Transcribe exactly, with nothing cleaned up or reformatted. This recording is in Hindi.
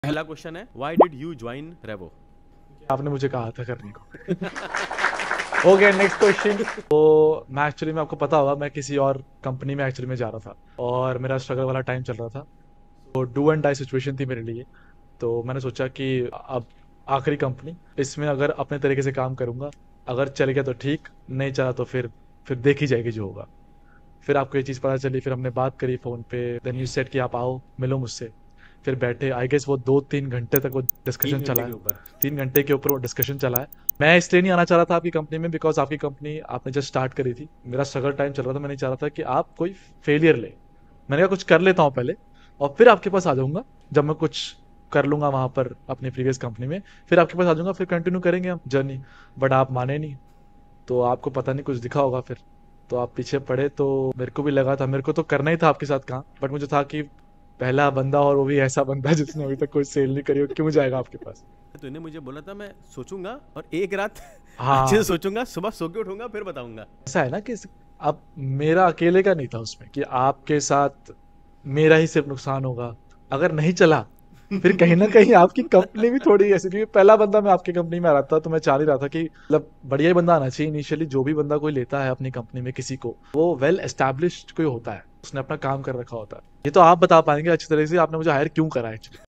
पहला क्वेश्चन है, why did you join Revo? आपने मुझे कहा था करने को। हो गया, नेक्स्ट क्वेश्चन। तो मैं एक्चुअली में आपको पता होगा मैं किसी और कंपनी में एक्चुअली में जा रहा था और मेरा स्ट्रगल वाला टाइम चल रहा था। तो डू एंड डाई सिचुएशन थी मेरे लिए। तो मैंने सोचा कि अब आखिरी कंपनी, इसमें अगर अपने तरीके से काम करूंगा, अगर चल गया तो ठीक, नहीं चला तो फिर फिर देखी जाएगी जो होगा। फिर आपको ये चीज़ पता चली, फिर हमने बात करी फ़ोन पे, देन यू सेड कि आप आओ मिलो मुझसे। फिर बैठे, आई गेस वो दो तीन घंटे तक वो तीन डिस्कशन घंटे चला के है। ऊपर। तीन घंटे के ऊपर वो डिस्कशन चला है। मैं इसलिए नहीं आना चाह रहा था आपकी कंपनी में बिकॉज आपकी कंपनी आपने जस्ट स्टार्ट करी थी, मेरा स्ट्रगल टाइम चल रहा था। मैं नहीं चाह रहा था कि आप कोई फेलियर ले। मैंने कहा कुछ कर लेता हूँ पहले और फिर आपके पास आ जाऊंगा जब मैं कुछ कर लूंगा वहां पर अपनी प्रीवियस कंपनी में। फिर आपके पास आ जाऊंगा, फिर कंटिन्यू करेंगे हम जर्नी। बट आप माने नहीं। तो आपको पता नहीं कुछ दिखा होगा फिर, तो आप पीछे पड़े। तो मेरे को भी लगा था, मेरे को तो करना ही था आपके साथ काम, बट मुझे था कि पहला बंदा और वो भी ऐसा बंदा जिसने अभी तक कोई सेल नहीं करी हो, क्यों जाएगा आपके पास। तूने मुझे बोला था मैं सोचूंगा और एक रात अच्छे से हाँ, सोचूंगा, सुबह सो के उठूंगा फिर बताऊंगा। ऐसा है ना कि अब मेरा अकेले का नहीं था उसमें कि आपके साथ मेरा ही सिर्फ नुकसान होगा अगर नहीं चला। फिर कहीं ना कहीं आपकी कंपनी भी थोड़ी ऐसी, क्योंकि पहला बंदा मैं आपकी कंपनी में आ रहा था, तो मैं चाह ही रहा था कि मतलब बढ़िया ही बंदा आना चाहिए इनिशियली। जो भी बंदा कोई लेता है अपनी कंपनी में किसी को, वो वेल एस्टैब्लिश्ड कोई होता है, उसने अपना काम कर रखा होता है। ये तो आप बता पाएंगे अच्छी तरह से आपने मुझे हायर क्यों करा एक्चुअली।